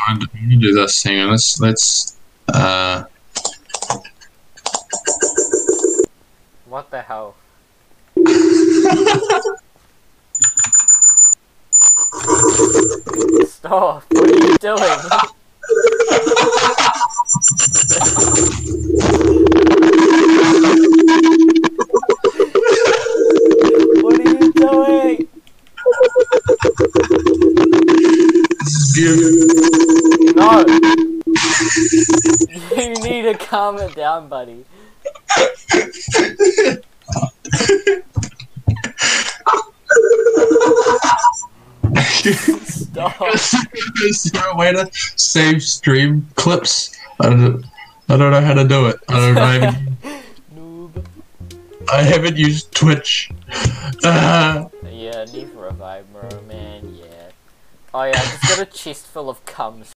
I'm gonna do this. Hang on. Let's. What the hell? Stop! What are you doing? What are you doing? This is beautiful. No! You need to calm it down, buddy. Stop. Is there a way to save stream clips? I don't know how to do it. Noob. I haven't used Twitch. Yeah, neither have I, bro, man, yeah. Oh yeah, I just got a chest full of cum